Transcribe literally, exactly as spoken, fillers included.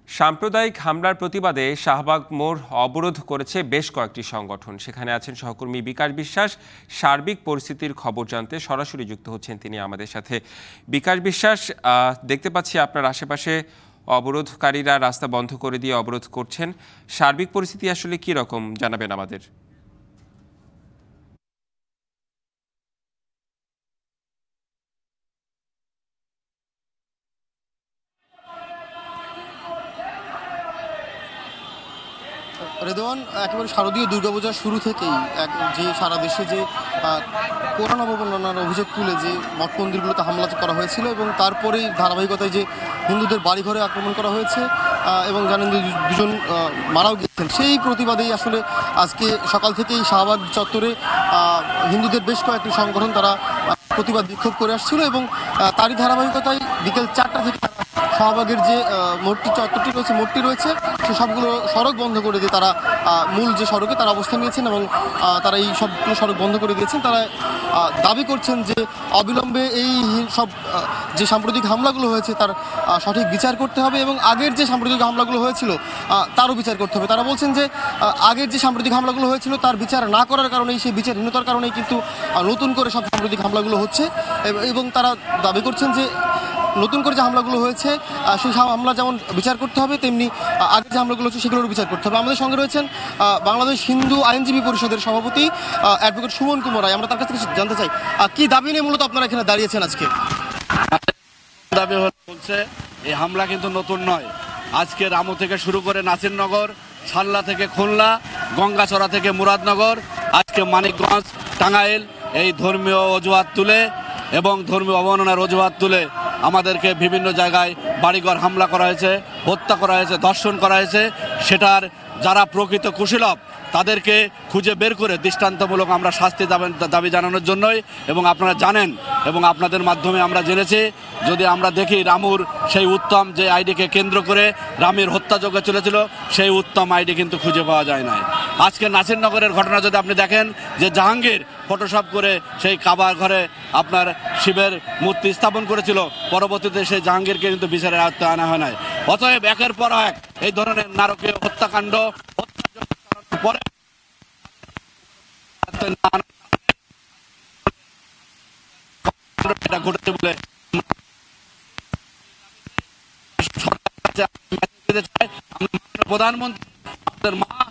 সাম্প্রদায়িক হামলার প্রতিবাদে শাহবাগ মোড় অবরোধ করেছে বেশ কয়েকটি সংগঠন। সেখানে আছেন সহকর্মী বিকাশ বিশ্বাস। সার্বিক পরিস্থিতির খবর জানতে সরাসরি যুক্ত হচ্ছেন তিনি আমাদের সাথে। বিকাশ বিশ্বাস, দেখতে পাচ্ছি আপনার আশেপাশে অবরোধকারীরা রাস্তা বন্ধ করে দিয়ে অবরোধ করছেন। সার্বিক পরিস্থিতি আসলে কি রকম জানাবেন আমাদের? রেদওয়ান, একেবারে শারদীয় দুর্গাপূজার শুরু থেকেই এক যে সারা দেশে যে কোরআন অবমাননার অভিযোগ তুলে যে মঠ মন্দিরগুলোতে হামলা করা হয়েছিল এবং তারপরেই ধারাবাহিকতায় যে হিন্দুদের বাড়িঘরে আক্রমণ করা হয়েছে এবং জানেন যে দুজন মারাও গেছেন, সেই প্রতিবাদেই আসলে আজকে সকাল থেকেই শাহবাগ চত্বরে হিন্দুদের বেশ কয়েকটি সংগঠন তারা প্রতিবাদ বিক্ষোভ করে আসছিল এবং তারই ধারাবাহিকতায় বিকেল চারটা থেকে শাহবাগের যে মোড়টি চত্বরটি রয়েছে মোড়টি রয়েছে সে সবগুলো সড়ক বন্ধ করে দিয়ে তারা মূল যে সড়কে তারা অবস্থান নিয়েছেন এবং তারা এই সবগুলো সড়ক বন্ধ করে দিয়েছেন। তারা দাবি করছেন যে অবিলম্বে এই সব যে সাম্প্রতিক হামলাগুলো হয়েছে তার সঠিক বিচার করতে হবে এবং আগের যে সাম্প্রতিক হামলাগুলো হয়েছিল তারও বিচার করতে হবে। তারা বলছেন যে আগের যে সাম্প্রতিক হামলাগুলো হয়েছিল তার বিচার না করার কারণেই, সেই বিচারহীনতার কারণেই কিন্তু নতুন করে সব সাম্প্রতিক হামলাগুলো হচ্ছে এবং তারা দাবি করছেন যে নতুন করে যে হামলাগুলো হয়েছে সেই হামলা যেমন বিচার করতে হবে, তেমনি আগের যে হামলাগুলো হচ্ছে সেগুলোর বিচার করতে হবে। আমাদের সঙ্গে রয়েছেন বাংলাদেশ হিন্দু আইনজীবী পরিষদের সভাপতি অ্যাডভোকেট সুমন কুমার রায়। আমরা তার কাছ থেকে জানতে চাই কি দাবি নিয়ে মূলত আপনারা এখানে দাঁড়িয়েছেন আজকে? দাবি বলছে এই হামলা কিন্তু নতুন নয়। আজকে রামু থেকে শুরু করে নাসিরনগর, সাল্লা থেকে খুলনা, গঙ্গাচড়া থেকে মুরাদনগর, আজকে মানিকগঞ্জ, টাঙ্গাইল এই ধর্মীয় অজুহাত তুলে এবং ধর্মীয় অবমাননার অজুহাত তুলে আমাদেরকে বিভিন্ন জায়গায় বাড়িঘর হামলা করা হয়েছে, হত্যা করা হয়েছে, ধর্ষণ করা হয়েছে। সেটার যারা প্রকৃত কুশীলব তাদেরকে খুঁজে বের করে দৃষ্টান্তমূলক আমরা শাস্তি দাবি জানানোর জন্যই, এবং আপনারা জানেন এবং আপনাদের মাধ্যমে আমরা জেনেছি, যদি আমরা দেখি রামুর সেই উত্তম যে আইডিকে কেন্দ্র করে রামের হত্যাযজ্ঞ চলেছিল সেই উত্তম আইডি কিন্তু খুঁজে পাওয়া যায় না। আজকে নাসিরনগরের ঘটনা যদি আপনি দেখেন যে জাহাঙ্গীর ফটোশপ করে সেই কাবার ঘরে আপনার শিবের মূর্তি স্থাপন করেছিল, পরবর্তীতে সেই জাহাঙ্গীরকে কিন্তু বিচারের আওতায় আনা হয় নাই। অতএব একের পর এক এই ধরনের নারকীয় হত্যাকাণ্ড পরে এটা ঘটেছে বলে প্রধানমন্ত্রী